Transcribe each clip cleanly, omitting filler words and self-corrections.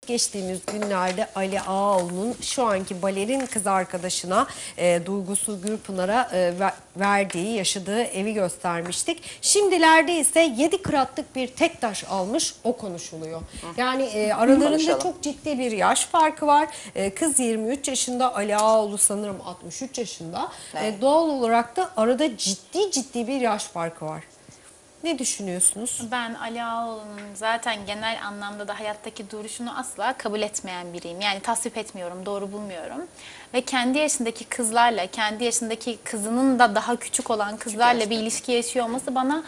Geçtiğimiz günlerde Ali Ağaoğlu'nun şu anki balerin kız arkadaşına Duygusu Gürpınar'a verdiği, yaşadığı evi göstermiştik. Şimdilerde ise 7 kıratlık bir tek taş almış, o konuşuluyor. Yani aralarında çok ciddi bir yaş farkı var. Kız 23 yaşında, Ali Ağaoğlu sanırım 63 yaşında. Doğal olarak da arada ciddi bir yaş farkı var. Ne düşünüyorsunuz? Ben Ali Ağaoğlu'nun zaten genel anlamda da hayattaki duruşunu asla kabul etmeyen biriyim. Yani tasvip etmiyorum, doğru bulmuyorum. Ve kendi yaşındaki kızlarla, kendi yaşındaki kızının da daha küçük olan kızlarla bir ilişki yaşıyor olması bana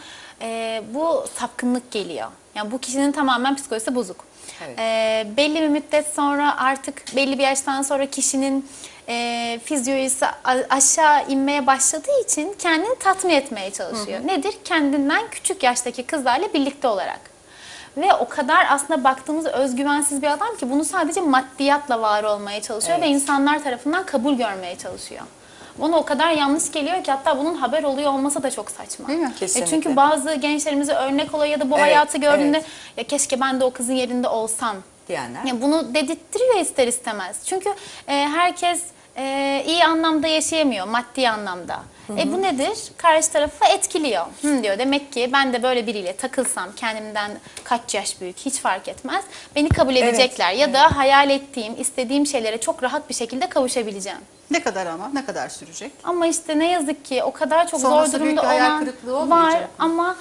bu sapkınlık geliyor. Yani bu kişinin tamamen psikolojisi bozuk. Evet. Belli bir müddet sonra, artık belli bir yaştan sonra kişinin fizyolojisi aşağı inmeye başladığı için kendini tatmin etmeye çalışıyor. Nedir? Kendinden küçük yaştaki kızlarla birlikte olarak. Ve o kadar aslında baktığımızda özgüvensiz bir adam ki bunu sadece maddiyatla var olmaya çalışıyor ve insanlar tarafından kabul görmeye çalışıyor. Bana o kadar yanlış geliyor ki hatta bunun haber oluyor olması da çok saçma. Değil mi? Kesinlikle. Çünkü bazı gençlerimize örnek oluyor ya da bu hayatı gördüğünde ya keşke ben de o kızın yerinde olsam diyenler. Ya bunu dedirttiriyor ister istemez. Çünkü herkes iyi anlamda yaşayamıyor, maddi anlamda. Bu nedir? Karşı tarafı etkiliyor. Diyor, demek ki ben de böyle biriyle takılsam, kendimden kaç yaş büyük hiç fark etmez, beni kabul edecekler. Ya da hayal ettiğim, istediğim şeylere çok rahat bir şekilde kavuşabileceğim. Ne kadar ama? Ne kadar sürecek? Ama işte ne yazık ki o kadar çok Sonrası zor büyük durumda bir hayal olan kırıklığı var olmayacak mı? ama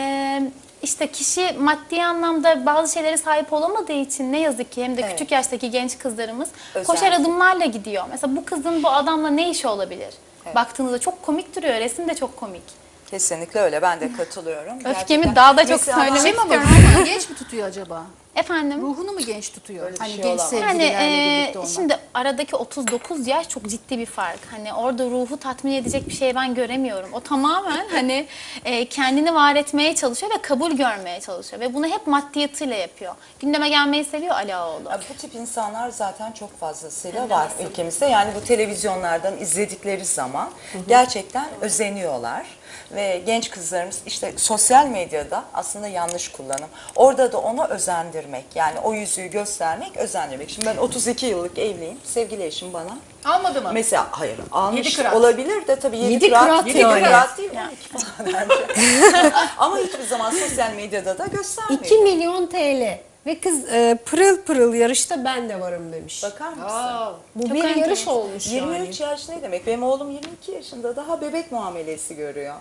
işte kişi maddi anlamda bazı şeylere sahip olamadığı için ne yazık ki hem de küçük yaştaki genç kızlarımız koşar adımlarla gidiyor. Mesela bu kızın bu adamla ne işi olabilir? Baktığınızda çok komik duruyor. Resim de çok komik. Kesinlikle öyle. Ben de katılıyorum. Öfkemi daha da çok söylemek istiyorum. Ruhunu genç mi tutuyor acaba? Efendim? Ruhunu mu genç tutuyor? Öyle bir Hani şey genç olamaz. sevgililerle birlikte olmak. Şimdi aradaki 39 yaş çok ciddi bir fark. Hani orada ruhu tatmin edecek bir şey ben göremiyorum. O tamamen hani kendini var etmeye çalışıyor ve kabul görmeye çalışıyor. Ve bunu hep maddiyatıyla yapıyor. Gündeme gelmeyi seviyor Ali Ağaoğlu. Bu tip insanlar zaten çok fazlasıyla var ülkemizde. Yani bu televizyonlardan izledikleri zaman gerçekten özeniyorlar. Ve genç kızlarımız işte sosyal medyada aslında yanlış kullanım. Orada da onu özendirmek, yani o yüzüğü göstermek, özendirmek. Şimdi ben 32 yıllık evliyim. Sevgili eşim bana. Almadı mı? Mesela hayır almış kırat. olabilir de tabii 7 7 kırat, kırat 7 yani. kırat değil 12 falan bence. Ama hiçbir zaman sosyal medyada da göstermiyor. 2 milyon TL. Ve kız pırıl pırıl yarışta ben de varım demiş. Bakar mısın? Bu Çok bir yarış enteresan. olmuş 23 yani. yaş ne demek? Benim oğlum 22 yaşında, daha bebek muamelesi görüyor.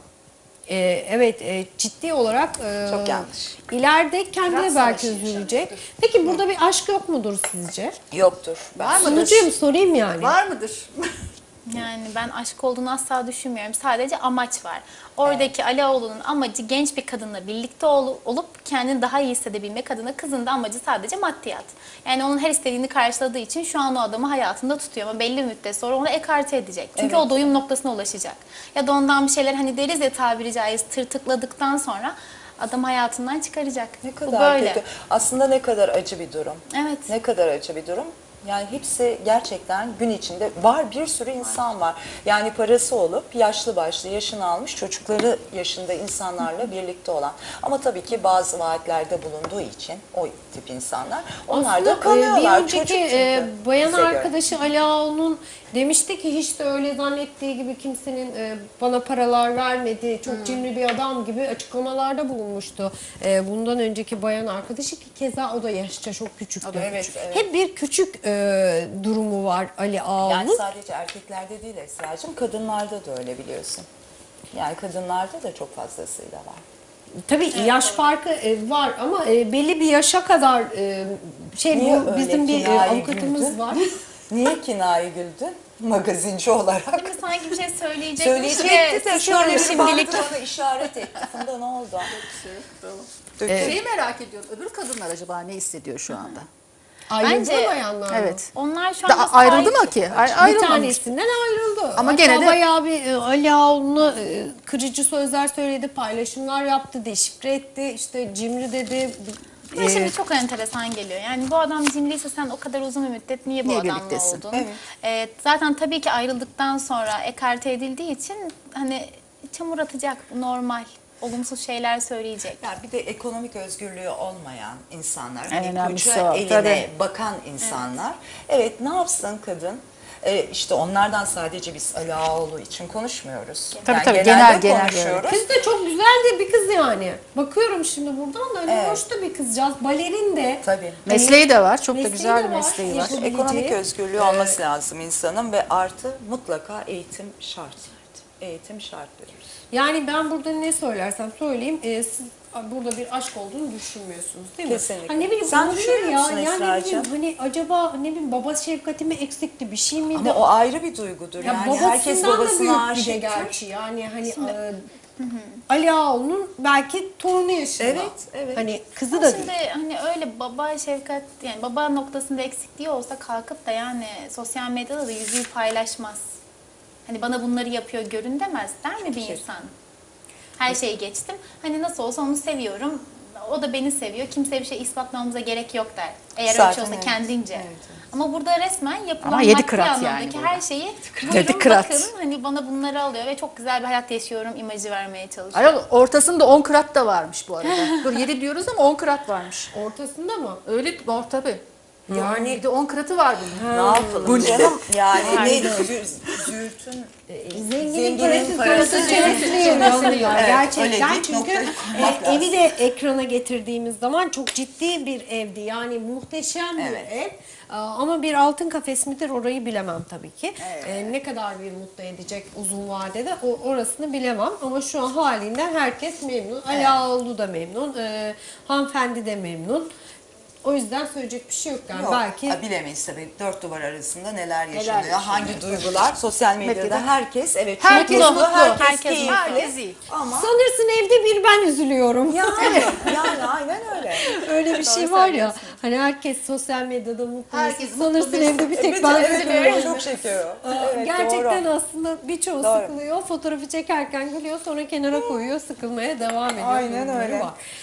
Evet, ciddi olarak Çok yanlış. İleride kendine Biraz belki savaşı üzülecek. Peki burada bir aşk yok mudur sizce? Yoktur. Var mıdır? Sunucuyum, sorayım yani. Var mıdır? Yani ben aşk olduğunu asla düşünmüyorum. Sadece amaç var. Oradaki Ali Ağaoğlu'nun amacı genç bir kadınla birlikte olup kendini daha iyi hissedebilmek adına, kızın da amacı sadece maddiyat. Yani onun her istediğini karşıladığı için şu an o adamı hayatında tutuyor ama belli bir müddet sonra onu ekarte edecek. Çünkü o doyum noktasına ulaşacak. Ya da ondan bir şeyler hani deriz ya tabiri caiz tırtıkladıktan sonra adam hayatından çıkaracak. Ne Bu kadar böyle. kötü. Aslında ne kadar acı bir durum. Evet. Ne kadar acı bir durum. Yani hepsi gerçekten gün içinde var, bir sürü insan var. Yani parası olup yaşlı başlı, yaşını almış, çocukları yaşında insanlarla birlikte olan. Ama tabii ki bazı vaatlerde bulunduğu için o tip insanlar, onlar da kanıyorlar. Bir önceki Çocuk çünkü bayan bize göre. arkadaşı Ali Ağaoğlu'nun demişti ki hiç de öyle zannettiği gibi kimsenin bana paralar vermedi. Çok cimri bir adam gibi açıklamalarda bulunmuştu. Bundan önceki bayan arkadaşı ki keza o da yaşça çok küçüktü. Evet. Hep bir küçük durumu var Ali Ağaoğlu'nun. Yani sadece erkeklerde değil Esra'cığım, kadınlarda da öyle biliyorsun. Yani kadınlarda da çok fazlasıyla var. Tabii yaş farkı var ama belli bir yaşa kadar Niye bu öyle bizim bir kinayi avukatımız güldün? var. Niye kinayi güldün? Magazinci olarak. Değil mi? Sanki bir şey söyleyecekmiş Söyleyecekti de şöyle bir şimdilik. baktı bana, işaret etti. Funda ne oldu? Şeyi merak ediyorum. Öbür kadınlar acaba ne hissediyor şu anda? Ayrıldı Bence- bayanlar mı? Evet. Onlar şu anda Ayrıldı sahip- mı ki? Bir Ayrılmamış. tanesinden ayrıldı. Ama Hatta gene de- bayağı bir Ali Ağaoğlu'na kırıcı sözler söyledi, paylaşımlar yaptı, deşifre etti, işte cimri dedi. Ama şimdi çok enteresan geliyor. Yani bu adam cimriyse sen o kadar uzun bir müddet niye bu Niye adamla birliktesin? oldun? Zaten tabii ki ayrıldıktan sonra ekarte edildiği için hani çamur atacak, normal. olumsuz şeyler söyleyecek. Ya bir de ekonomik özgürlüğü olmayan insanlar, En hani önemlisi koca o, eline tabii. bakan insanlar. Evet, ne yapsın kadın? İşte onlardan sadece biz Ali Ağaoğlu için konuşmuyoruz. Tabii, tabii, genelde genel konuşuyoruz. Kız da çok güzel de bir kız yani. Bakıyorum şimdi buradan da öyle hoş da bir kızcağız. Balerin de. Tabii. Mesleği de var. Çok da mesleği güzel de bir var. mesleği var. Yapabileceği. Ekonomik özgürlüğü olması lazım insanın ve artı mutlaka eğitim şart. Eğitim şart diyoruz. Yani ben burada ne söylersem söyleyeyim siz burada bir aşk olduğunu düşünmüyorsunuz değil mi? Kesinlikle. Hani ne bileyim Sen olabilir düşünüyor ya. musun Yani ne Esra'cığım? bileyim hani acaba ne bileyim baba şefkati mi eksikti bir şey miydi? Ama o ayrı bir duygudur. ya Yani herkes babasından da babasına büyük bir de aşıktır. gerçi yani hani Ali Ağaoğlu'nun belki torunu yaşında. Evet, evet. Hani kızı da Şimdi hani öyle baba şefkat yani baba noktasında eksikliği olsa kalkıp da yani sosyal medyada da yüzüğü paylaşmaz. Hani bana bunları yapıyor görün demez der mi bir insan? Her şeyi geçtim. Hani nasıl olsa onu seviyorum. O da beni seviyor. Kimseye bir şey ispatlamamıza gerek yok der. Eğer öyle bir Zaten şey olsa evet. kendince. Evet, evet. Ama burada resmen yapılan Ama 7 maddi kırat yani anlamdaki burada. her şeyi Yedi buyurun kırat. bakın hani bana bunları alıyor ve çok güzel bir hayat yaşıyorum imajı vermeye çalışıyor. Ayol, ortasında 10 kırat da varmış bu arada. Dur 7 diyoruz ama 10 kırat varmış. ortasında mı? Öyle var tabii. Yani Bir de 10 kıratı var bunun. Ne yapalım canım? Yani neydi? Züğürtün Zenginin parası çenesine yanıyor. Evet, Gerçekten öyle bir çünkü noktaya koymak lazım. evi de ekrana getirdiğimiz zaman çok ciddi bir evdi. Yani muhteşem bir Evet. ev. Ama bir altın kafes midir orayı bilemem tabii ki. Ne kadar bir mutlu edecek uzun vadede orasını bilemem. Ama şu an halinden herkes memnun. Ali Ağaoğlu da memnun. Hanımefendi de memnun. O yüzden söyleyecek bir şey yok yani. Yok, Belki bilemeyiz tabii. Dört duvar arasında neler yaşanıyor, yaşanıyor. hangi duygular. Sosyal medyada Medyada. herkes, evet, Herkes çok mutlu, herkes herkes keyifli. herkes iyi. Ama sanırsın evde bir ben üzülüyorum. yani aynen öyle. Öyle bir şey var ya. Hani herkes sosyal medyada mutlu. Herkes sanırsın mutlu. evde bir tek Evet, ben evet, üzülüyorum. çok şeker o. Evet, Gerçekten doğru. aslında birçoğu Doğru. sıkılıyor. Fotoğrafı çekerken gülüyor sonra kenara koyuyor sıkılmaya devam ediyor. Aynen durumları öyle. var.